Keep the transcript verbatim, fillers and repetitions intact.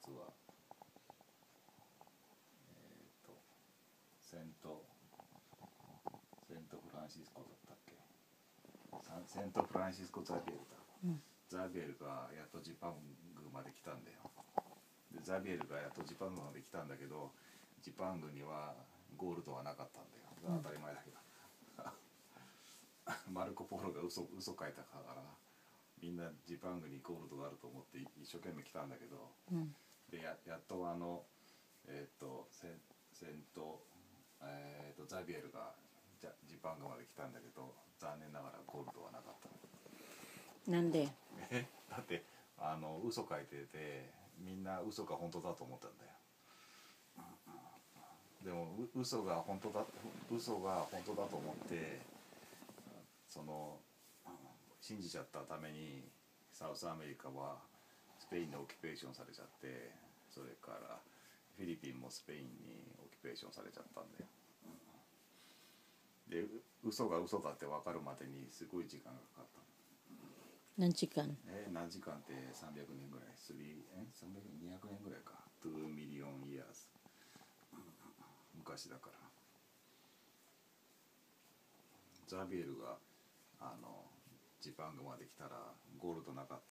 実はえっ、ー、とセントセントフランシスコだったっけ、セントフランシスコザビエルだ、うん、ザビエルがやっとジパングまで来たんだよ。でザビエルがやっとジパングまで来たんだけど、ジパングにはゴールドはなかったんだよ。当たり前だけど、うん、マルコ・ポーロが嘘嘘書いたからみんなジパングにゴールドがあると思って一生懸命来たんだけど、うん、で や, やっとあのえっ、ー、とセセント、えー、とザビエルがジパングまで来たんだけど、残念ながらゴールドはなかった。 なんで？ えだってあの嘘書いてて、みんな嘘が本当だと思ったんだよ。でも嘘が本当だ嘘が本当だと思ってその信じちゃったためにサウスアメリカはスペインにオキュペーションされちゃって、それからフィリピンもスペインにオキュペーションされちゃったんだよ。で嘘が嘘だって分かるまでにすごい時間がかかった。 何時間？ え何時間ってさんびゃくねんぐらい、スリーえさんびゃくねんにひゃくねんぐらいか、にミリオンイヤーズ、昔だから。ザビエルがあのジパングまで来たらゴールドなかっ